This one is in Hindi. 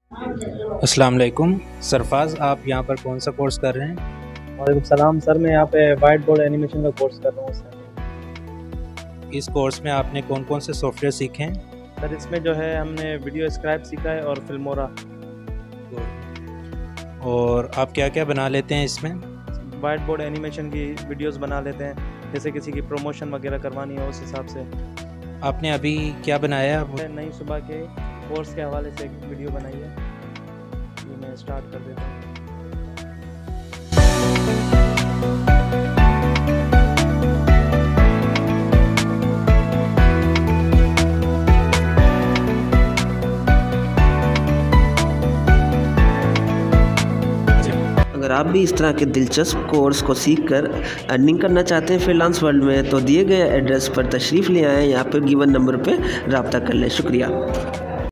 अस्सलाम वालेकुम सरफाज, आप यहाँ पर कौन सा कोर्स कर रहे हैं? वालेकुम सलाम सर। मैं यहाँ पे वाइट बोर्ड एनिमेशन का कोर्स कर रहा हूँ सर। इस कोर्स में आपने कौन कौन से सॉफ्टवेयर सीखे हैं? सर इसमें जो है हमने वीडियो स्क्राइब सीखा है और फिल्मोरा। और आप क्या क्या बना लेते हैं इसमें? वाइट बोर्ड एनिमेशन की वीडियोस बना लेते हैं, जैसे किसी की प्रमोशन वगैरह करवानी हो उस हिसाब से। आपने अभी क्या बनाया? नई सुबह के कोर्स के हवाले से एक वीडियो बनाई है, ये मैं स्टार्ट कर देता हूँ। अगर आप भी इस तरह के दिलचस्प कोर्स को सीखकर अर्निंग करना चाहते हैं फ्रीलांस वर्ल्ड में, तो दिए गए एड्रेस पर तशरीफ़ ले आएँ, यहाँ पर गिवन नंबर पर रब्ता कर लें। शुक्रिया।